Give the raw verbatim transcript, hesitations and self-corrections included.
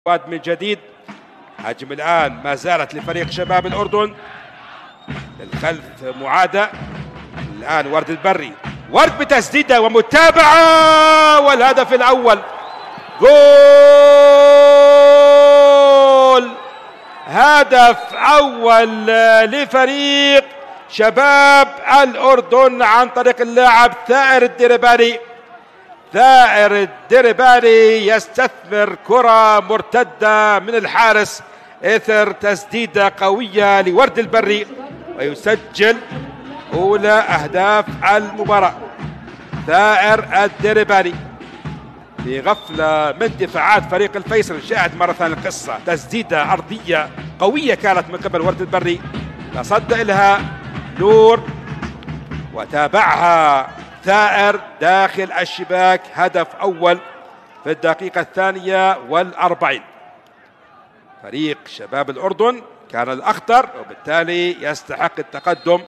واد من جديد. هجم الآن ما زالت لفريق شباب الأردن، للخلف معادة. الآن ورد البري، ورد بتسديدة ومتابعة، والهدف الأول جول، هدف أول لفريق شباب الأردن عن طريق اللاعب ثائر الدربالي. ثائر الدربالي يستثمر كرة مرتدة من الحارس إثر تسديدة قوية لورد البري، ويسجل أولى أهداف المباراة. ثائر الدربالي في غفلة من دفاعات فريق الفيصل. شاهد مرة ثانية القصة، تسديدة أرضية قوية كانت من قبل ورد البري، تصدى لها نور وتابعها ثائر داخل الشباك. هدف أول في الدقيقة الثانية والأربعين. فريق شباب الأردن كان الأخطر وبالتالي يستحق التقدم